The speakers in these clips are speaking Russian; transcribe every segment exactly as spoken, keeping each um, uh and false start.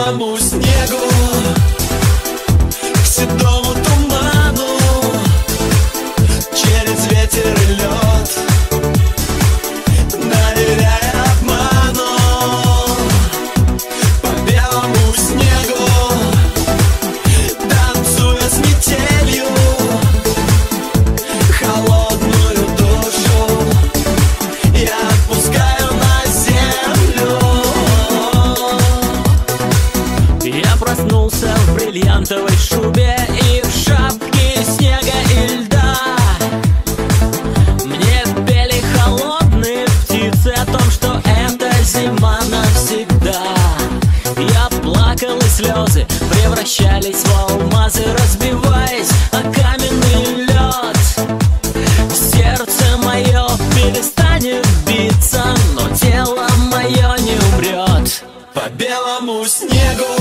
белому снегу, к седому туману, через ветер и лед, доверяя обману. По белому снегу, танцуя с метелью, холодную душу я отпускаю на землю. Я проснулся в бриллиантовой шубе и в шапке снега и льда. Мне пели холодные птицы о том, что это зима навсегда. Я плакал, и слезы превращались в алмазы, разбиваясь о каменный лед. Сердце мое перестанет биться, но тело мое не умрет. По белому снегу,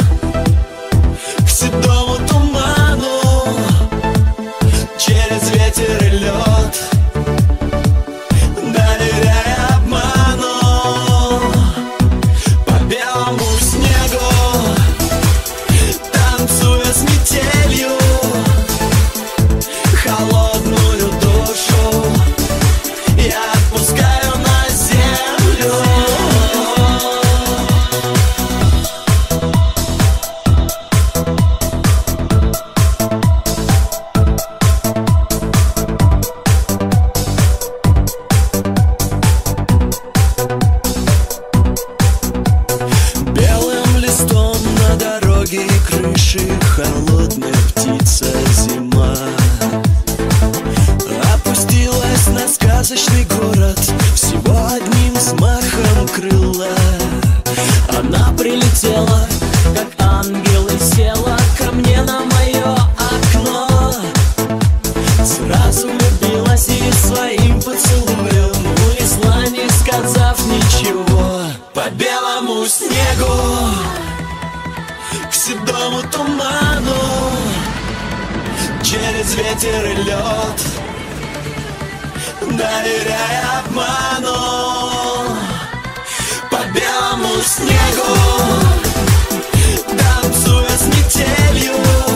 к седому туману, через ветер и лед, доверяя обману. По белому снегу, танцуя с метелью, холодную душу я отпускаю на землю. Белым листом на дороге и крыши холодная птица зима опустилась на сказочный город всего одним взмахом крыла. Она прилетела, как ангел, и села ко мне на мое окно. Сразу влюбилась и своим поцелуем унесла, не сказав ничего. По белому снегу, к седому туману, через ветер и лед, доверяя обману. По белому снегу, танцуя с метелью,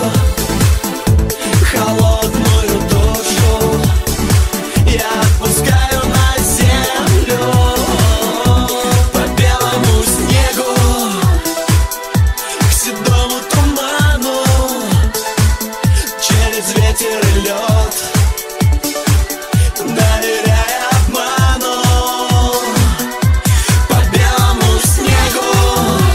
холодную душу я отпускаю на землю. По белому снегу, к седому туману, через ветер и лед, доверяя обману. По белому снегу,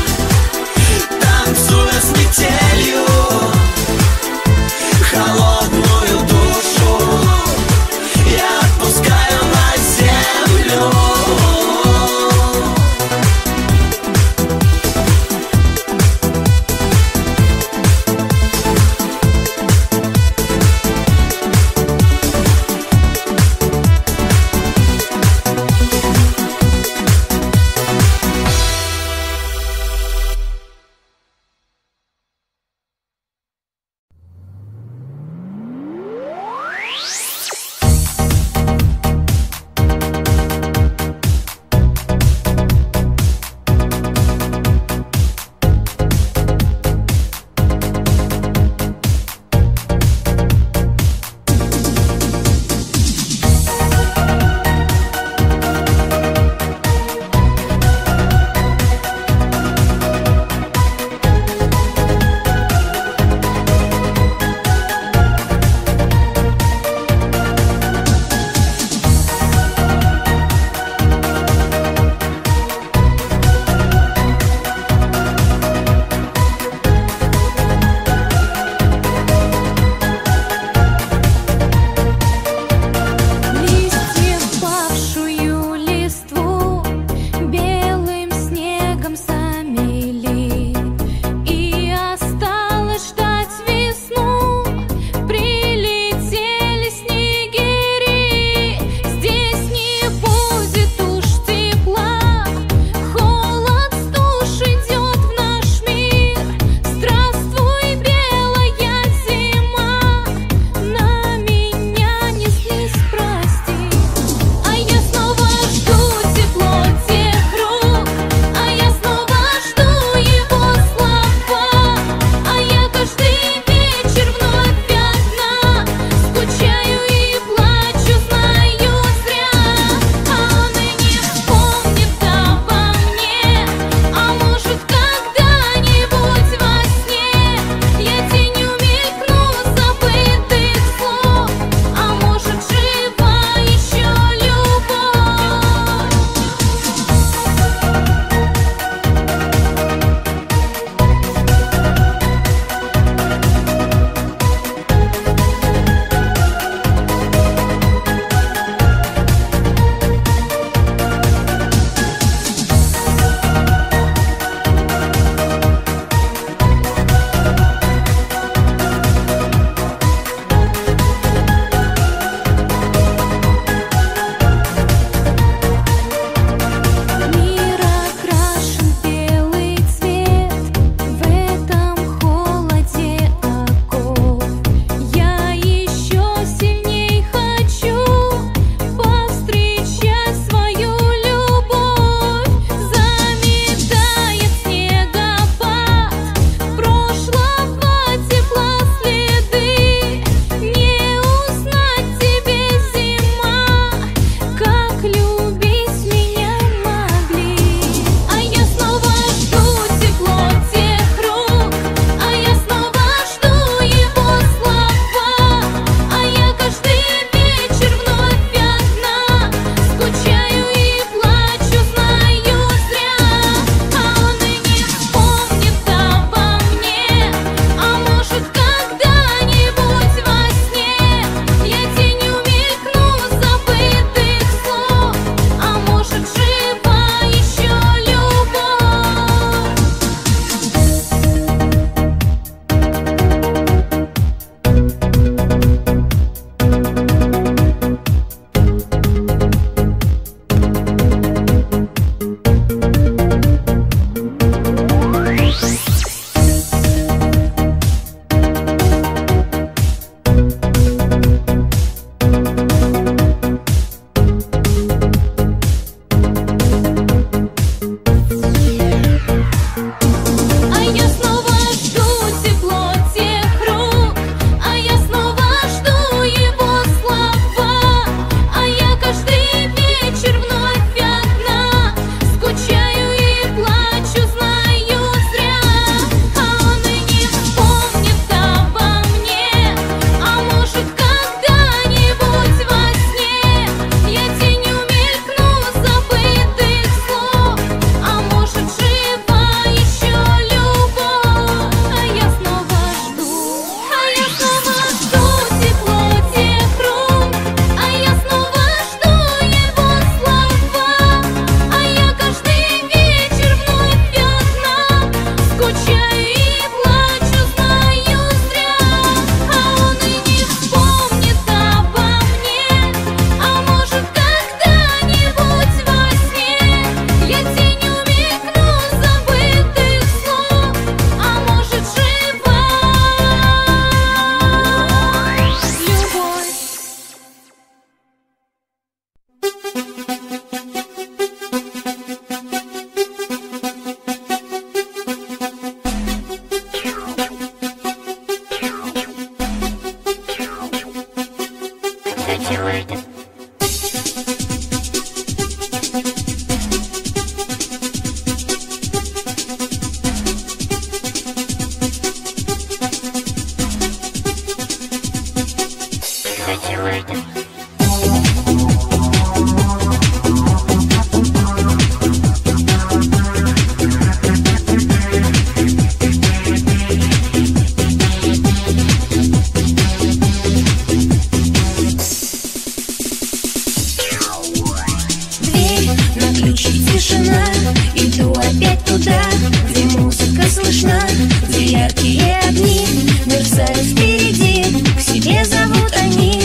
тишина. Иду опять туда, где музыка слышна, где яркие огни мерцают впереди. К себе зовут они.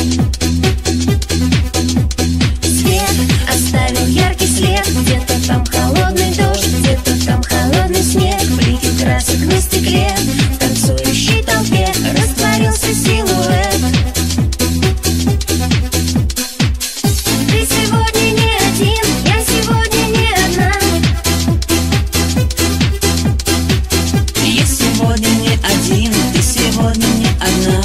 Свет оставил яркий след. Где-то там холодный дождь, где-то там холодный снег. Блики красок на стекле, в танцующей толпе растворился силуэт. Ты сегодня не один, я сегодня не одна. Я сегодня не один, ты сегодня не одна.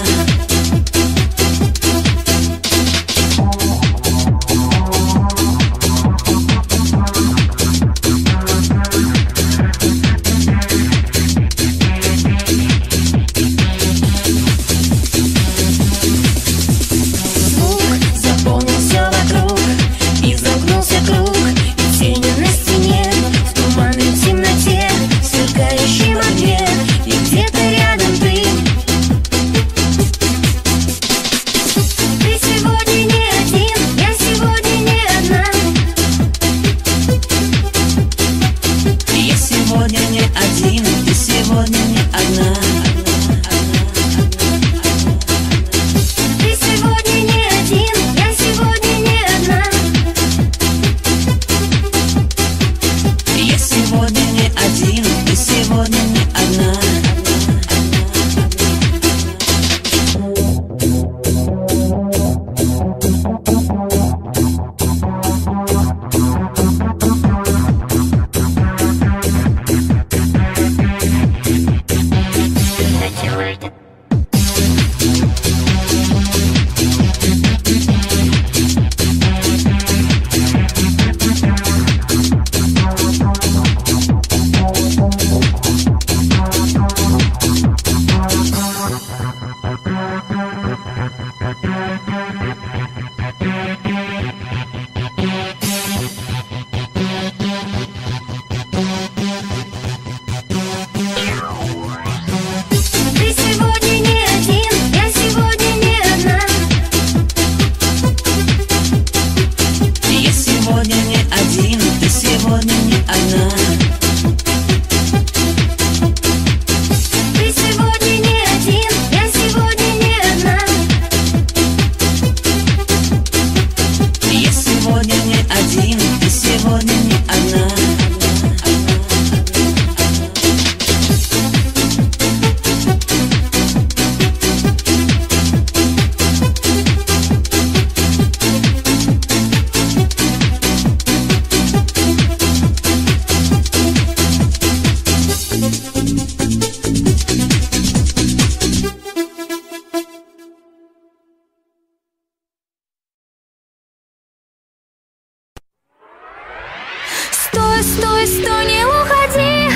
Стой, стой, стой, не уходи.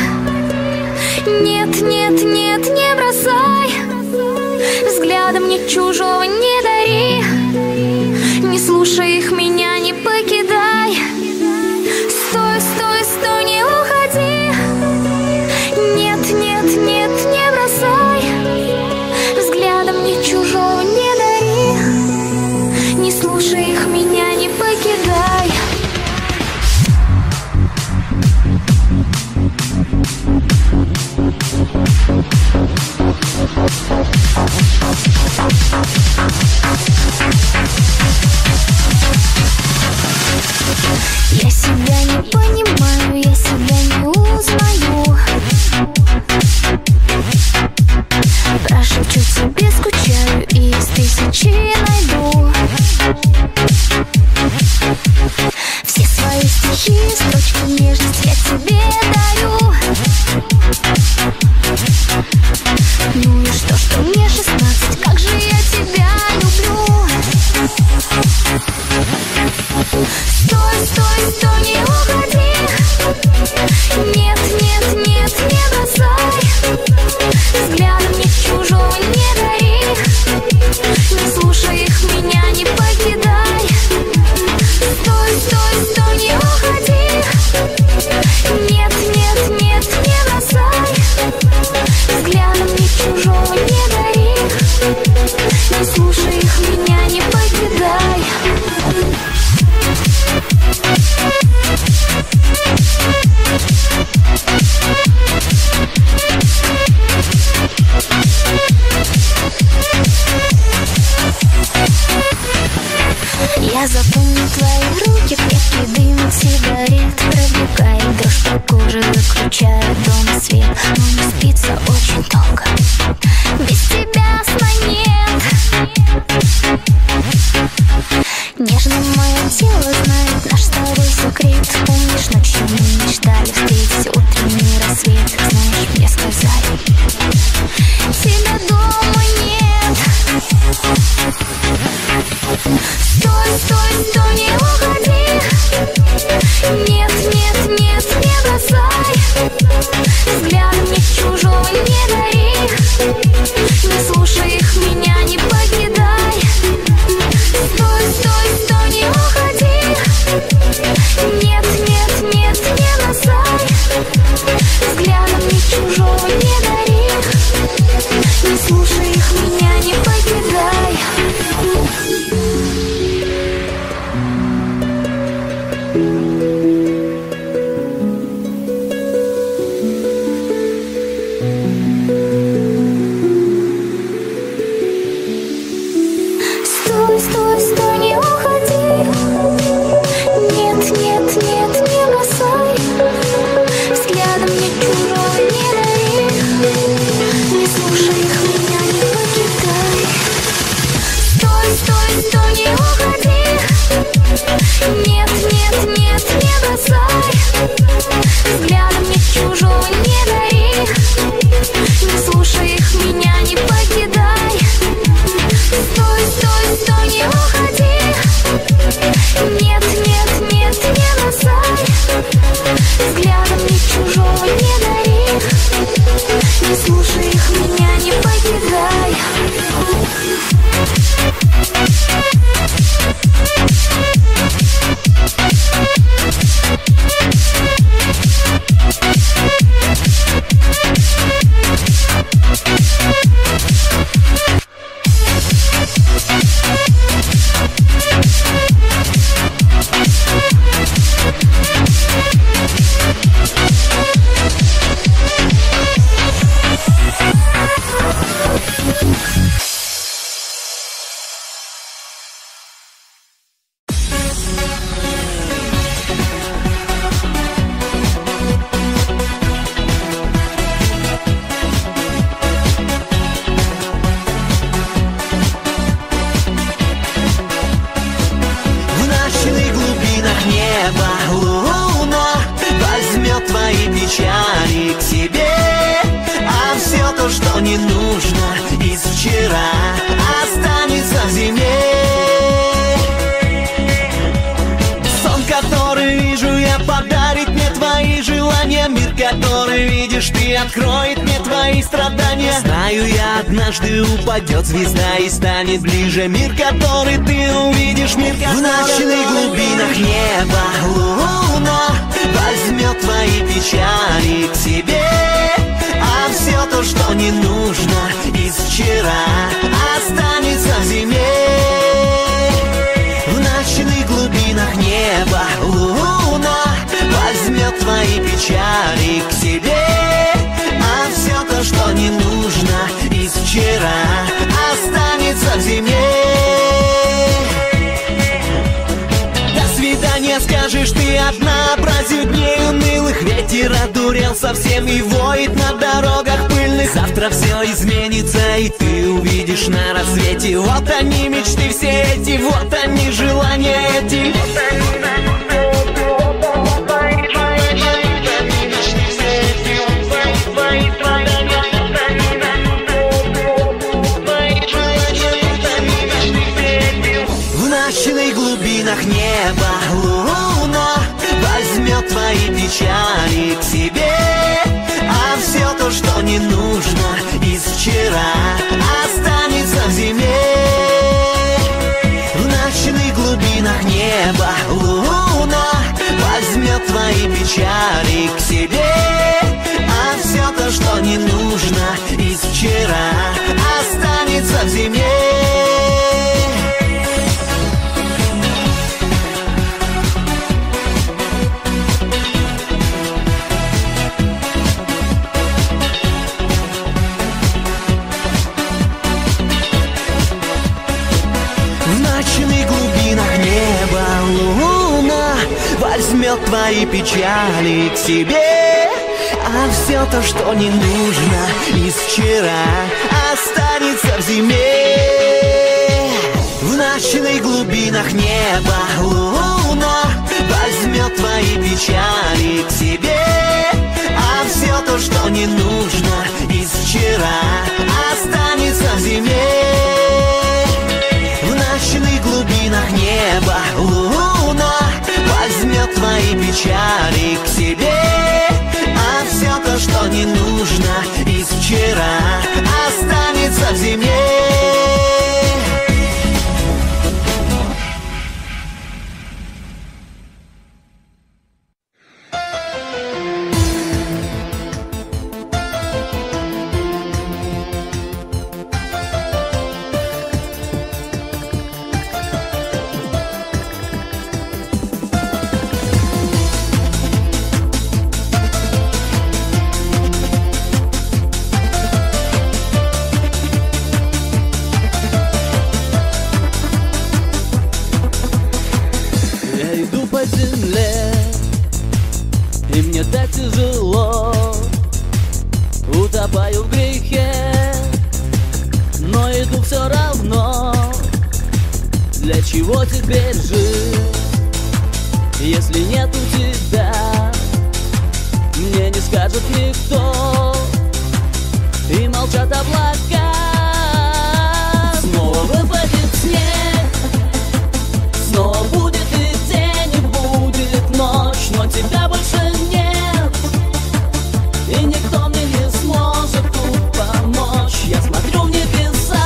Нет, нет, нет, не бросай. Взглядом мне чужого не дари. Не слушай их, меня не покидай. Стой, стой, стой, не уходи. Нет, нет, нет, не бросай. Взглядом мне чужого не дари. Не слушай их, меня не покидай. Я себя не понимаю, я себя не узнаю. Прошепчу тебе, скучаю, и из тысячи найду все свои стихи, строчки, нежность я тебе дарю. Ну и что, что мне шестнадцать, как же я тебя люблю. Стой, стой, стой, не уходи. Нет, нет, нет, не бросай. Взглядом мне чужого не дари. Не слушай их, меня не покидай. Стой, стой, стой, не уходи. Нет, нет, нет, не бросай. Взглядом мне чужого не дари. не нужно из вчера, останется в зиме. Сон, который вижу я, подарит мне твои желания. Мир, который видишь ты, откроет мне твои страдания. Знаю я, однажды упадет звезда и станет ближе. Мир, который ты увидишь, мир, который... В ночных глубинах неба луна возьмет твои печали к себе. А все то, что не нужно из вчера, останется в зиме. В ночных глубинах неба луна возьмет твои печали к себе. А все то, что не нужно из вчера, останется в зиме. До свидания, скажешь ты одна, праздник дней унылых. Ветер одурел совсем и воет на дорогах пыльных. Завтра все изменится, и ты увидишь на рассвете. Вот они, мечты все эти, вот они, желания эти. В ночных глубинах неба луна возьмет твои печали к себе. А все то, что не нужно из вчера, останется в зиме. В ночных глубинах неба луна возьмет твои печали к себе. А все то, что не нужно из вчера, останется в зиме. Возьмет твои печали к себе. А все то, что не нужно из вчера, останется в зиме. В ночных глубинах неба луна возьмет твои печали к себе. А все то, что не нужно из вчера, останется в зиме. В ночных глубинах неба луна возьмет твои печали к себе. А все то, что не нужно из вчера, останется в зиме. Тяжело, утопаю в грехе, но иду все равно. Для чего теперь жить, если нету тебя? Мне не скажет никто, и молчат облака. Снова выпадет снег, снова будет и день, и будет ночь, но тебя больше нет. И никто мне не сможет тут помочь. Я смотрю в небеса,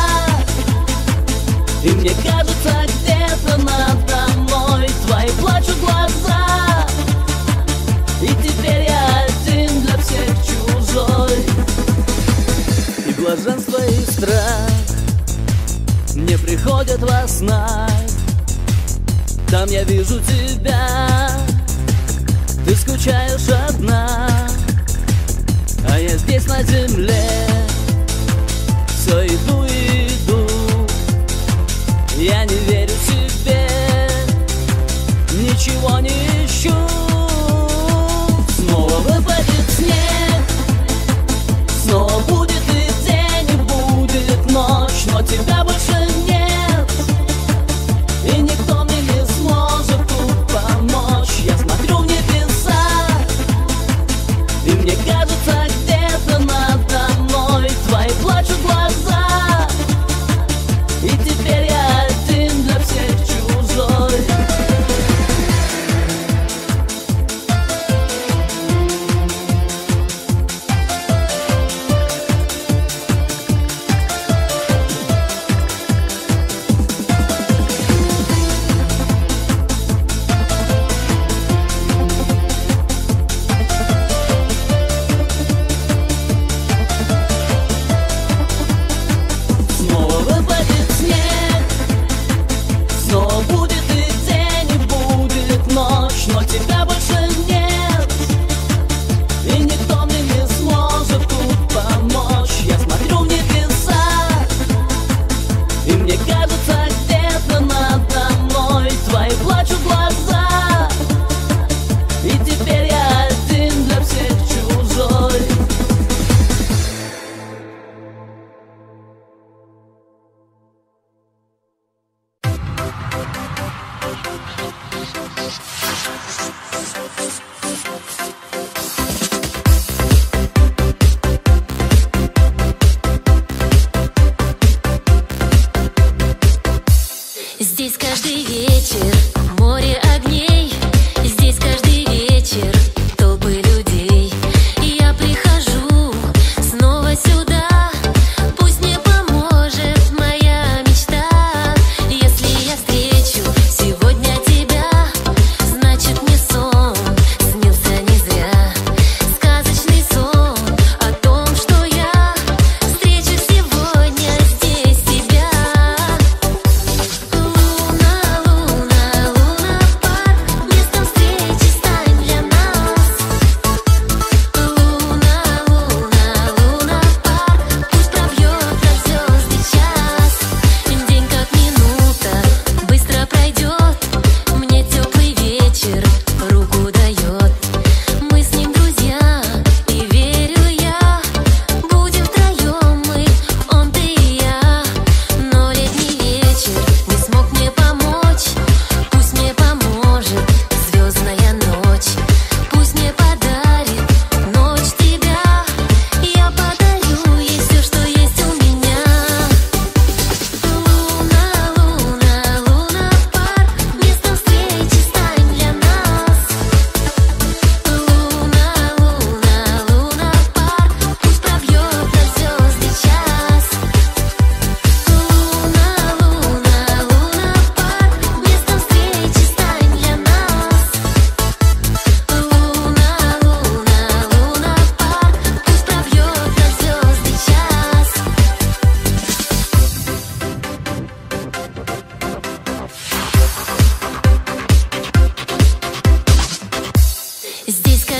и мне кажется, где-то надо мной твои плачут глаза. И теперь я один для всех чужой. И блаженство, и страх мне приходят во снах. Там я вижу тебя, ты скучаешь одна. А я здесь на земле все иду и иду. Я не верю себе, ничего не ищу. Снова выпадет снег, снова будет и день, и будет ночь, но тебя больше нет. И никто мне не сможет тут помочь. Я смотрю в небеса, и мне кажется, где-то надо мной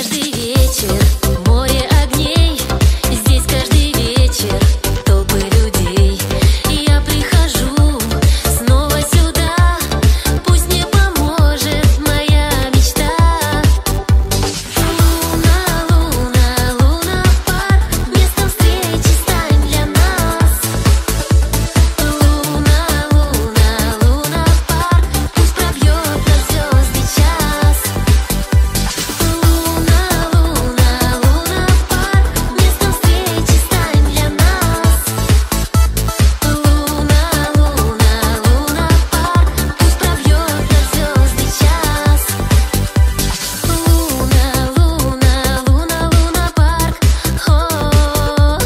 каждый вечер море огней, здесь каждый вечер толпы людей. И я прихожу снова сюда, пусть мне поможет моя мечта. Луна, луна, луна-парк, местом встречи стань для нас. Луна, луна, луна-парк, пусть пробьет на звезды час. Луна, луна, луна-парк, местом встречи стань для нас. Луна, луна, луна-парк, пусть пробьет на звезды час. Луна, луна, луна, луна-парк, о-о-о.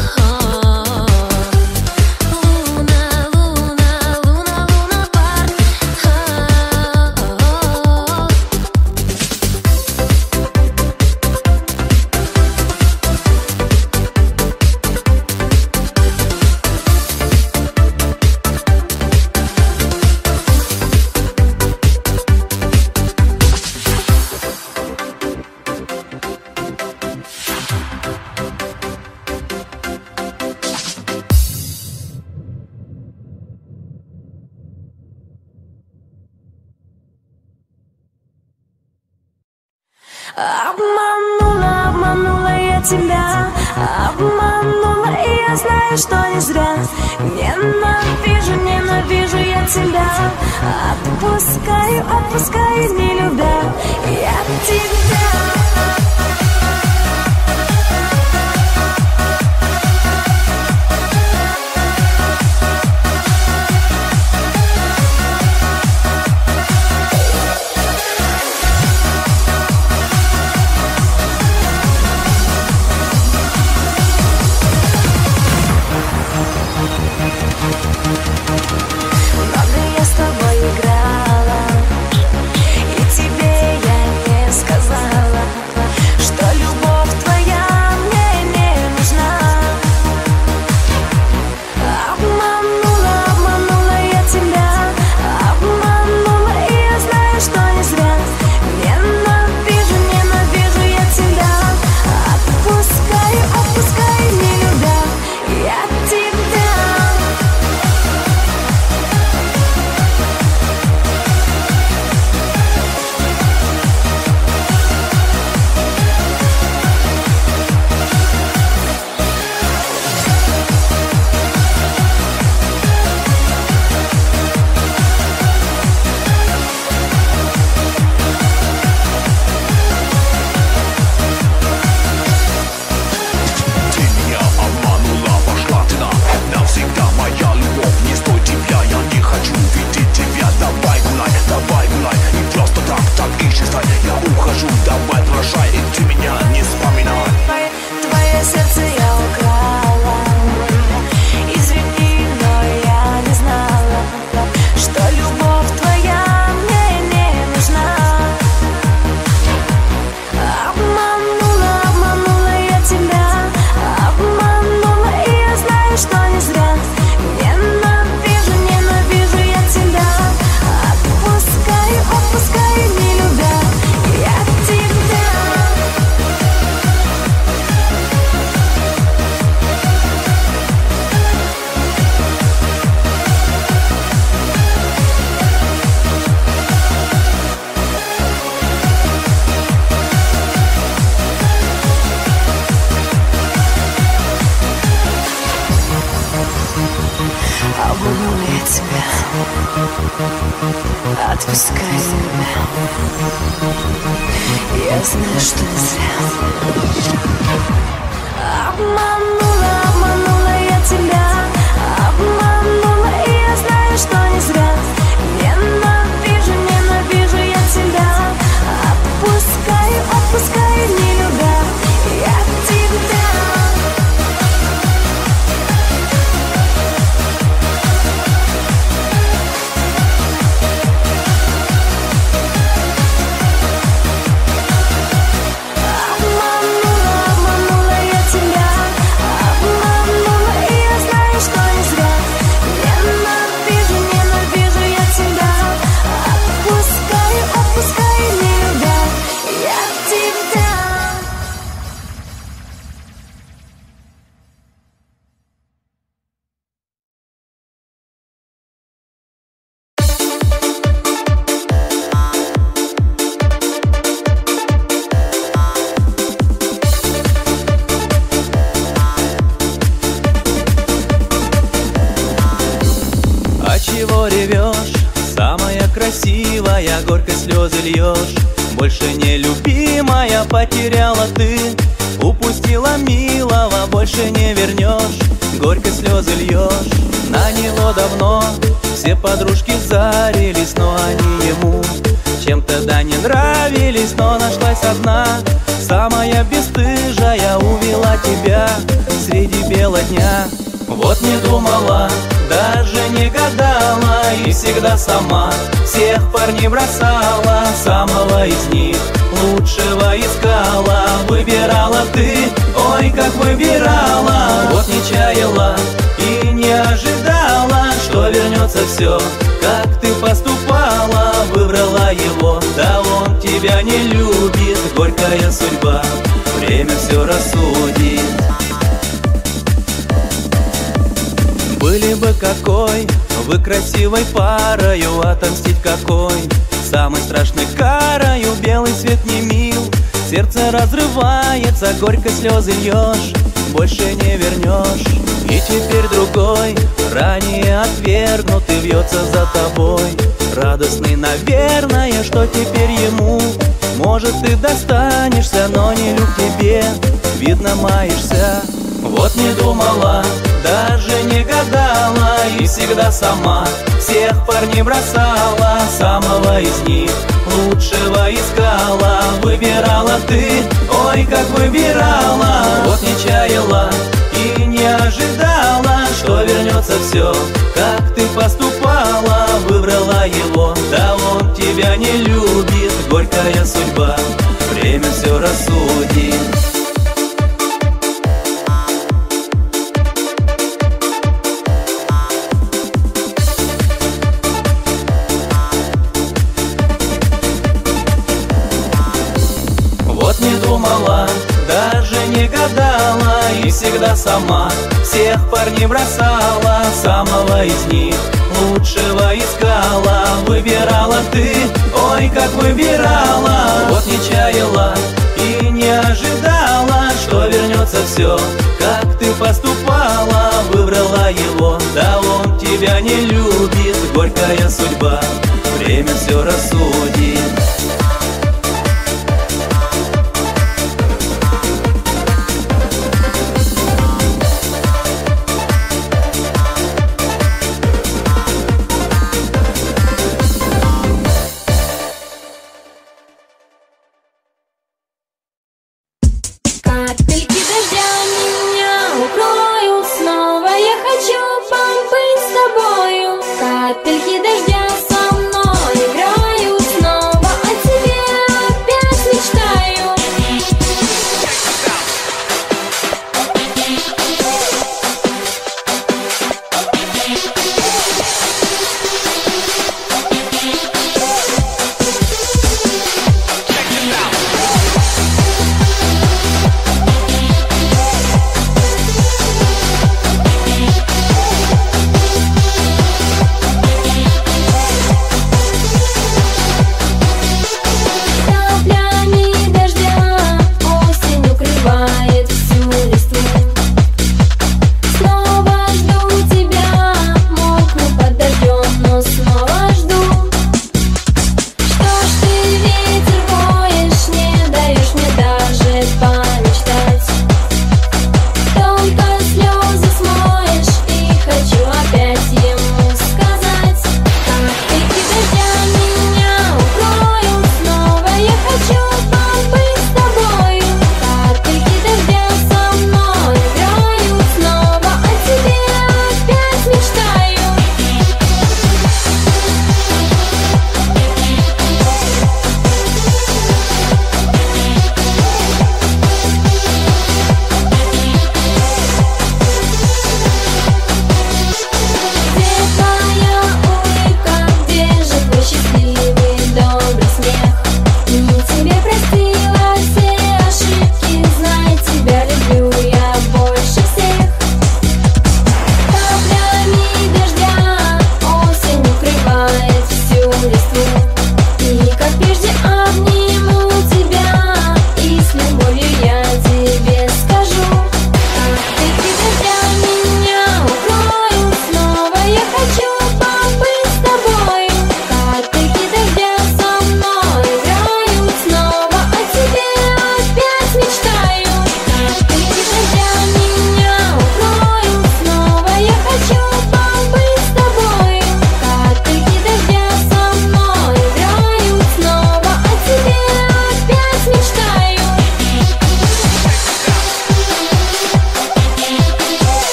Луна, луна, луна, луна-парк, о-о-о. Обманула, обманула я тебя, обманула, и я знаю, что не зря. Ненавижу, ненавижу я тебя, отпускаю, отпускаю, не любя я тебя. Много я с тобой играла, и тебе я не сказала, что любовь твоя мне не нужна. Обманула, обманула я тебя, обманула, и я знаю, что не зря. Ненавижу, ненавижу я тебя, отпускаю, отпускаю, не любя я тебя. Ты меня обманула, пошла ты на навсегда моя любовь, не стой тебя, я не хочу видеть тебя. Давай гуляй, давай гуляй, и просто так, так исчезай. Я ухожу, давай прощай, и ты меня не вспоминай. Твое, твое сердце я украла, извини, но я не знала, что любовь твоя мне не нужна. Обманула, обманула я тебя, обманула, и я знаю, что не зря. Ненавижу, ненавижу я тебя, отпускаю, отпускаю, не любя я тебя. Обманула я тебя, отпускай меня. Я знаю, что не зря. Обманула, обманула я тебя, обманула, и я знаю, что не зря. Ненавижу, ненавижу я тебя, отпускаю, отпускаю, не любя я тебя. Обманула, ревешь, самая красивая, горько слезы льешь. Больше не любимая, потеряла ты, упустила милого, больше не вернешь. Горько слезы льешь, на него давно все подружки зарились, но они ему чем-то да не нравились. Но нашлась одна, самая бесстыжая, увела тебя среди бела дня. Вот не думала, даже не гадала, и всегда сама всех парней бросала. Самого из них лучшего искала, выбирала ты, ой, как выбирала. Вот не чаяла и не ожидала, что вернется все, как ты поступала. Выбрала его, да он тебя не любит. Горькая судьба, время все рассудит. Были бы какой вы красивой парою, отомстить какой самой страшной карою. Белый свет не мил, сердце разрывается, горько слезы льешь, больше не вернешь. И теперь другой, ранее отвергнутый, вьется за тобой, радостный, наверное, что теперь ему. Может, ты достанешься, но не люб тебе, видно, маешься. Вот не думала, даже не гадала, и всегда сама всех парней бросала. Самого из них лучшего искала, выбирала ты, ой, как выбирала. Вот не чаяла и не ожидала, что вернется все, как ты поступала. Выбрала его, да он тебя не любит. Горькая судьба, время все рассудит. Не думала, даже не гадала, и всегда сама всех парней бросала. Самого из них лучшего искала, выбирала ты, ой, как выбирала. Вот не чаяла и не ожидала, что вернется все, как ты поступала. Выбрала его, да он тебя не любит. Горькая судьба, время все рассудит. Капельки дождя меня укроют снова, я хочу побыть с тобою. Капельки дождя со мной играют снова.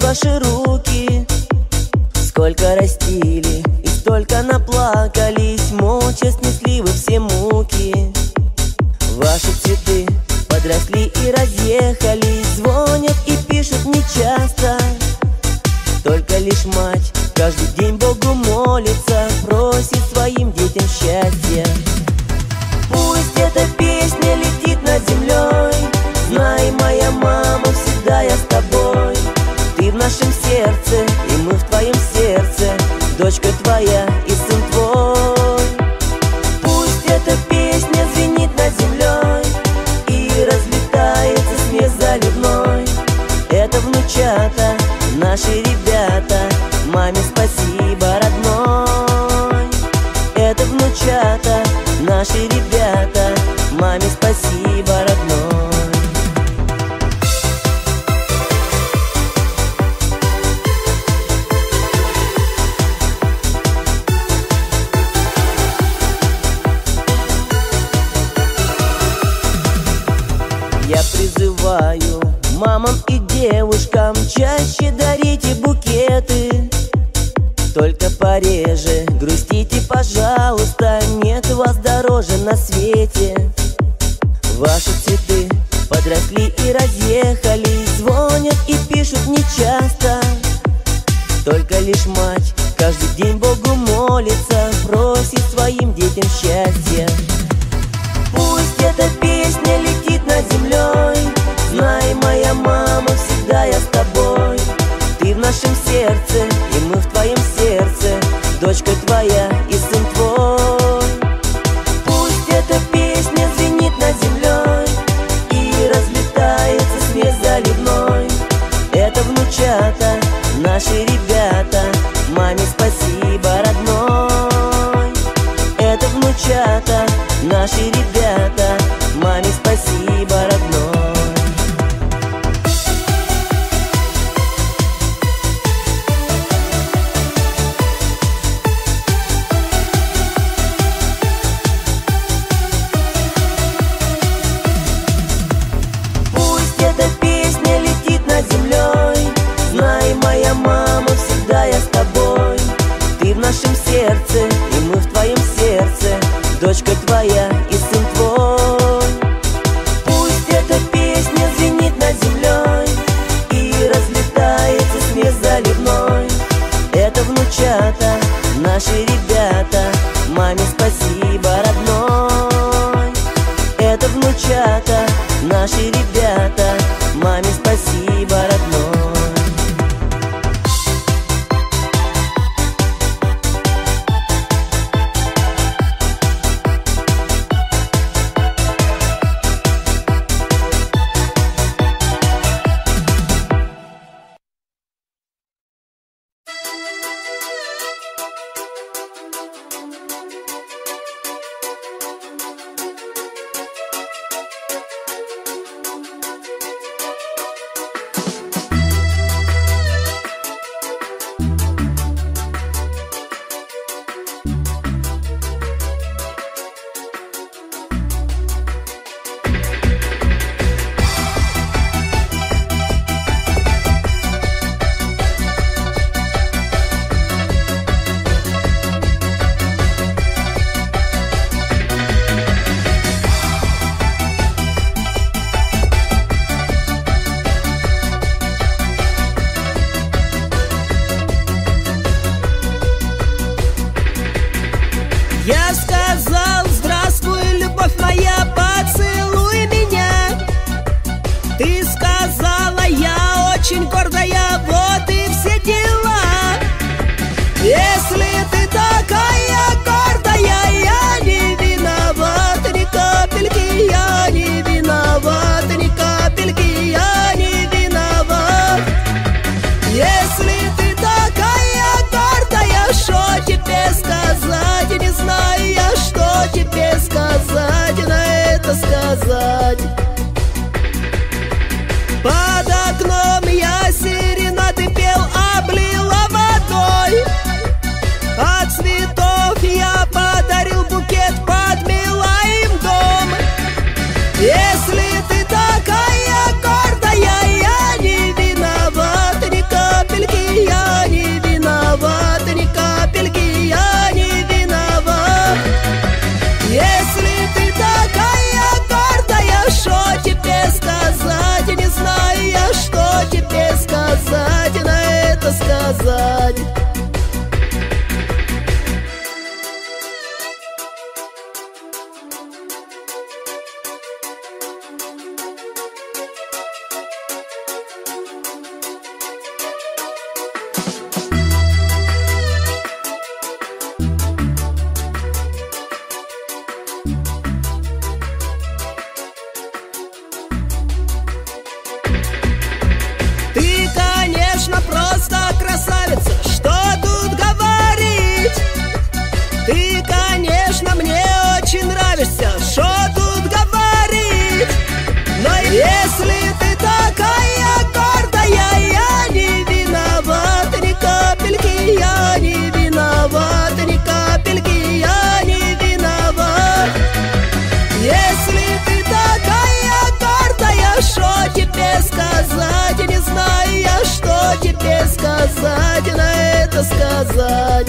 ваши руки. Сколько растили и столько наплакались, молча снесли вы все муки. Ваши цветы подросли и разъехались, звонят и пишут нечасто. Только лишь мать каждый день Богу молится, просит своим детям счастья. Пусть эта песня летит над землей, знай, моя мама, всегда я с тобой. Ты в нашем сердце, и мы в твоем сердце, дочка твоя и сын твой. Пусть эта песня звенит над землей и разлетается смех заливной. Это внучата, наши ребята, маме спасибо, родной. Это внучата, наши ребята, маме спасибо, родной. Я призываю мамам и девушкам чаще дарите букеты, только пореже грустите, пожалуйста, нет вас дороже на свете. Ваши цветы подросли и разъехались, звонят и пишут нечасто. Только лишь мать каждый день Богу молится, просит своим детям счастья. Пусть эта песня летит над землей, знай, моя мама, всегда я с тобой. Ты в нашем сердце, и мы в твоем сердце, дочка твоя и сын твой. Пусть эта песня звенит над землей и разлетается смех заливной. Это внучата, наши ребята, маме спасибо, родной. Это внучата, наши ребята, маме спасибо, родной. Пусть эта песня летит над землей, знай, моя мама, всегда я с тобой. Ты в нашем сердце, и мы в твоем сердце, дочка твоя и сын твой. это сказать.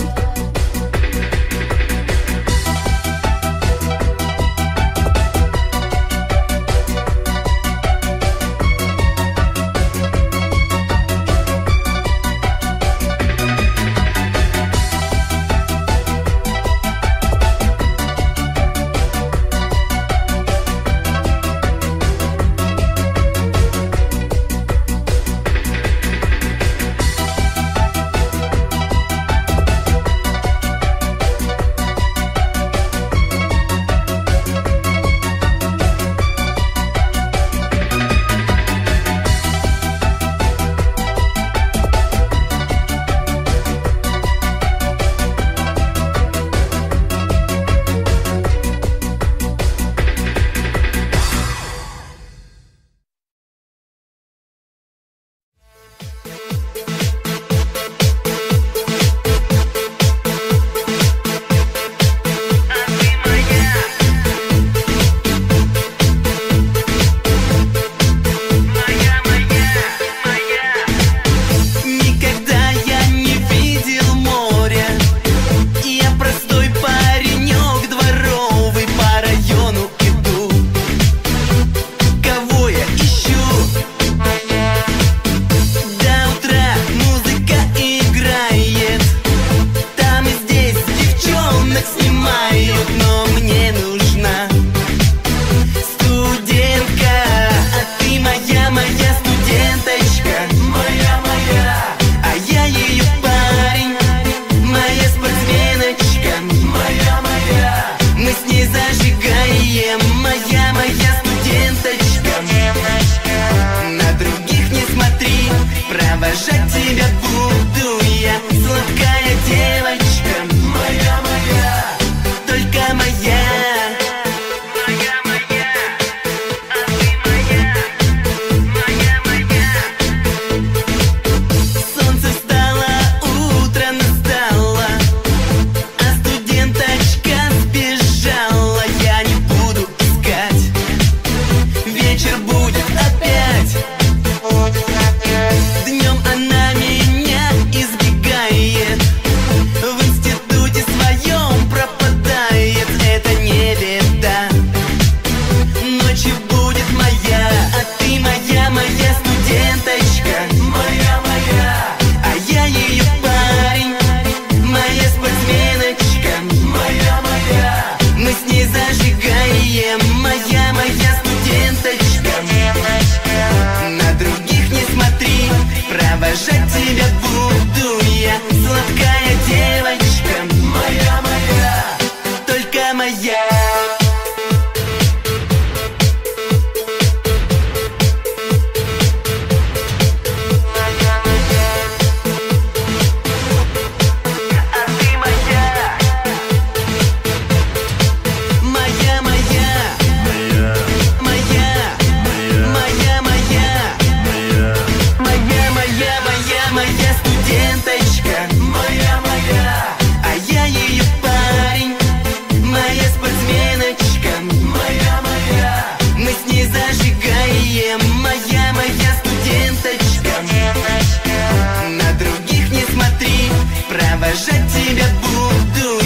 Провожать тебя буду